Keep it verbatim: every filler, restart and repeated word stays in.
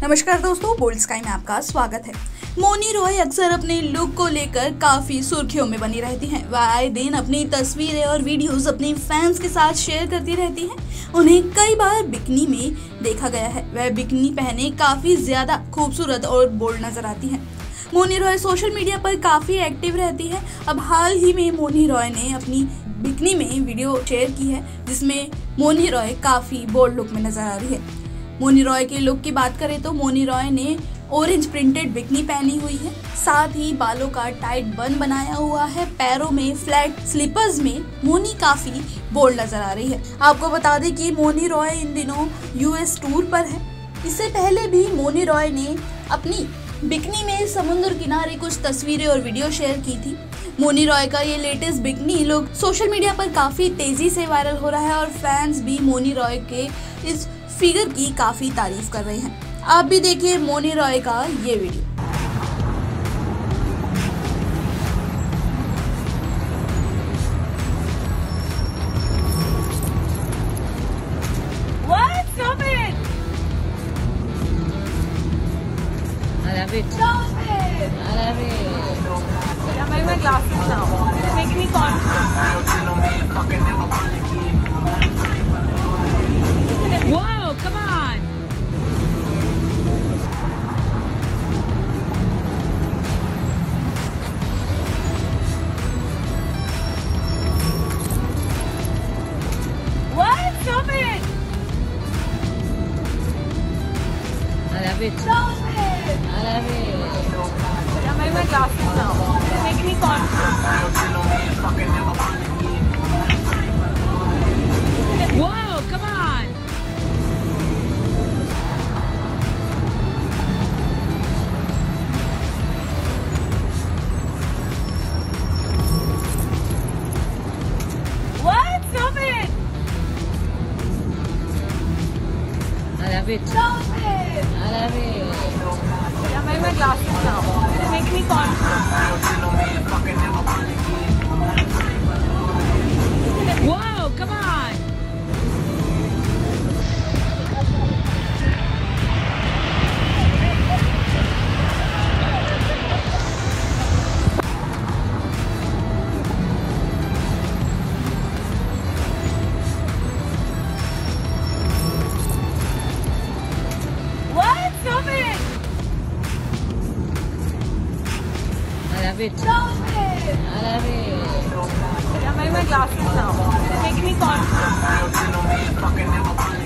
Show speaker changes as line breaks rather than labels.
नमस्कार दोस्तों, bold sky में आपका स्वागत है। मौनी रॉय अक्सर अपने लुक को लेकर काफी सुर्खियों में बनी रहती हैं। वह आए दिन अपनी तस्वीरें और वीडियोस अपने फैंस के साथ शेयर करती रहती हैं। उन्हें कई बार बिकनी में देखा गया है। वह बिकनी पहने काफी ज्यादा खूबसूरत और बोल्ड नजर आती हैं। मौनी रॉय सोशल मीडिया पर काफी एक्टिव रहती है। अब हाल ही में मौनी रॉय ने अपनी बिकनी में वीडियो शेयर की है, जिसमें मौनी रॉय काफी बोल्ड लुक में नजर आ रही है। मौनी रॉय के लुक की बात करें तो मौनी रॉय ने ऑरेंज प्रिंटेड बिकनी पहनी हुई है, साथ ही बालों का टाइट बन बनाया हुआ है। पैरों में फ्लैट स्लीपर्स में मौनी काफी बोल्ड नजर आ रही है। आपको बता दें कि मौनी रॉय इन दिनों यूएस टूर पर है। इससे पहले भी मौनी रॉय ने अपनी बिकनी में समुद्र किनारे कुछ तस्वीरें और वीडियो शेयर की थी। मौनी रॉय का ये latest bikini look social media पर काफी तेजी से वायरल हो रहा है और फैंस भी मौनी रॉय के इस फिगर की काफी तारीफ कर रहे हैं। आप भी देखिए मौनी रॉय का ये video.
What? Stop it!
I love it.
Stop it!
I love it.
I'm wearing my glasses now. It's making me confident.
Whoa, come on.
What? Stop it!
I love it.
Stop it!
I love it.
I'm wearing my glasses now. It's making me confident.
Whoa, come on.
What? Stop it!
I love it.
Stop it!
I love it.
I'm wearing my glasses now. It's making me confident.
Whoa, come on.
What? Stop it!
I love it.
Stop it!
I love it.
I'm wearing my glasses now. It's making me confident.